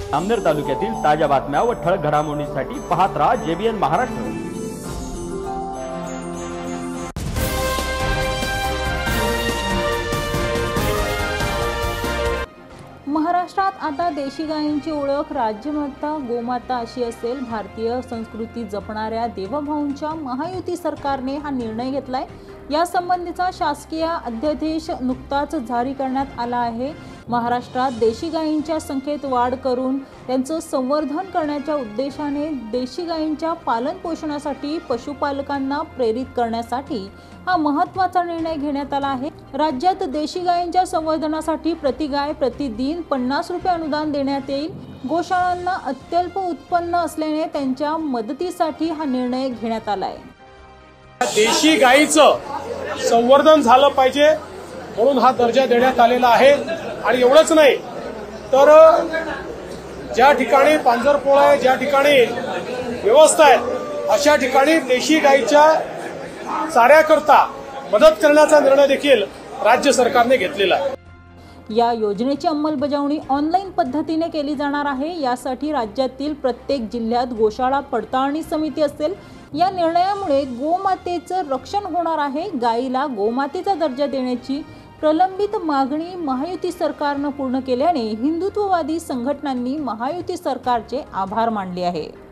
जामनेर तालुक्यातील ताज्या बातम्या व ठळक घडामोडींसाठी पाहत राहा JBN महाराष्ट्र। महाराष्ट्रात आता देशी गायींची ओळख राज्यमाता गोमाता अशी असेल। भारतीय संस्कृती जपणाऱ्या देवभाऊंच्या महायुती सरकारने हा निर्णय घेतलाय। या संबंधीचा शासकीय अध्यादेश नुकताच जारी करण्यात आला आहे। महाराष्ट्रात देशी गायींच्या संख्येत वाढ करून त्यांचं संवर्धन करण्याच्या उद्देशाने देशी गायींच्या पालन पोषणासाठी पशुपालकांना प्रेरित करण्यासाठी हा महत्त्वाचा निर्णय घेण्यात आला आहे। राज्यात देशी गायींच्या संवर्धनासाठी प्रति गाय प्रतिदिन 50 रुपये अनुदान देण्यात येईल। गोशाळांना अत्यल्प उत्पन्न असल्याने त्यांच्या मदतीसाठी हा निर्णय घेण्यात आला आहे। देशी गायीचं संवर्धन झालं पाहिजे म्हणून हा दर्जा देण्यात आलेला आहे। आणि एवढंच नाही तर ज्या ठिकाणी पांजरपोळ आहे, ज्या ठिकाणी व्यवस्था आहे, अशा ठिकाणी देशी गायीच्या चाऱ्याकरता मदत करण्याचा निर्णय देखील राज्य सरकारने घेतलेला आहे। या योजनेची अंमलबजावणी ऑनलाईन पद्धतीने केली जाणार आहे। यासाठी राज्यातील प्रत्येक जिल्ह्यात गोशाळा पडताळणी समिती असेल। या निर्णयामुळे गोमातेचं रक्षण होणार आहे। गायीला गोमातेचा दर्जा देण्याची प्रलंबित मागणी महायुती सरकारने पूर्ण केल्याने हिंदुत्ववादी संघटनांनी महायुती सरकारचे आभार मानले आहे।